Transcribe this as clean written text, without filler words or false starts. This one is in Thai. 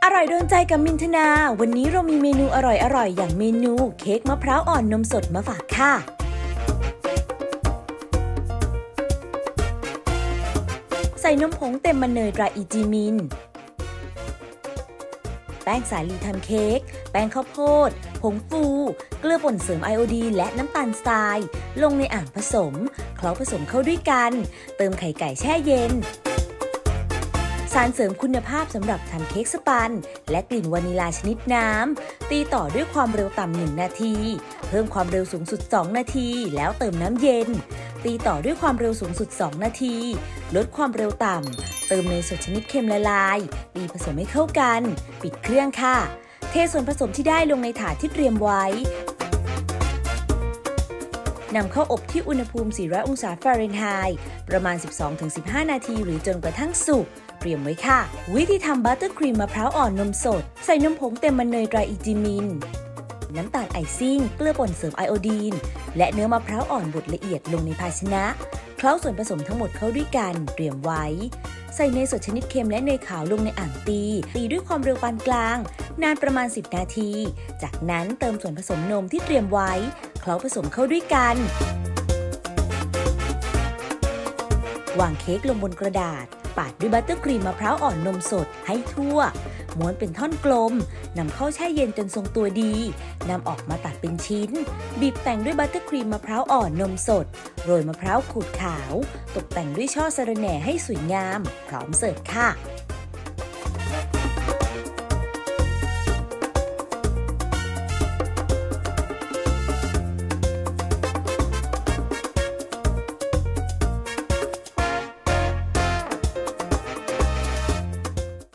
อร่อยโดนใจกับมินทนาวันนี้เรามีเมนูอร่อยอย่างเมนูเค้กมะพร้าวอ่อนนมสดมาฝากค่ะใส่นมผงเต็มมันเนยตราอีจีมินแป้งสาลีทำเค้กแป้งข้าวโพดผงฟูเกลือป่นเสริมไอโอดีนและน้ำตาลทรายลงในอ่างผสมเคล้าผสมเข้าด้วยกันเติมไข่ไก่แช่เย็นสารเสริมคุณภาพสำหรับทำเค้กสปันและกลิ่นวานิลาชนิดน้ำตีต่อด้วยความเร็วต่ำ1 นาทีเพิ่มความเร็วสูงสุด2 นาทีแล้วเติมน้ำเย็นตีต่อด้วยความเร็วสูงสุด2 นาทีลดความเร็วต่ำเติมเนยสดชนิดเค็มละลายตีผสมให้เข้ากันปิดเครื่องค่ะเทส่วนผสมที่ได้ลงในถาดที่เตรียมไว้นำเข้าอบที่อุณหภูมิ400 องศาฟาเรนไฮต์ประมาณ 12-15 นาทีหรือจนกระทั่งสุกเตรียมไว้ค่ะวิธีทำบัตเตอร์ครีมมะพร้าวอ่อนนมสดใส่นมผงเต็มมันเนยไตรอีจิมินน้ำตาลไอซิ่งเกลือป่นเสริมไอโอดีนและเนื้อมะพร้าวอ่อนบดละเอียดลงในภาชนะเคล้าส่วนผสมทั้งหมดเข้าด้วยกันเตรียมไว้ใส่เนยสดชนิดเค็มและเนยขาวลงในอ่างตีด้วยความเร็วปานกลางนานประมาณ10 นาทีจากนั้นเติมส่วนผสมนมที่เตรียมไว้เคล้าผสมเข้าด้วยกันวางเค้กลงบนกระดาษปาดด้วยบัตเตอร์ครีมมะพร้าวอ่อนนมสดให้ทั่วม้วนเป็นท่อนกลมนำเข้าแช่เย็นจนทรงตัวดีนำออกมาตัดเป็นชิ้นบีบแต่งด้วยบัตเตอร์ครีมมะพร้าวอ่อนนมสดโรยมะพร้าวขูดขาวตกแต่งด้วยช่อสะระแหน่ให้สวยงามพร้อมเสิร์ฟค่ะ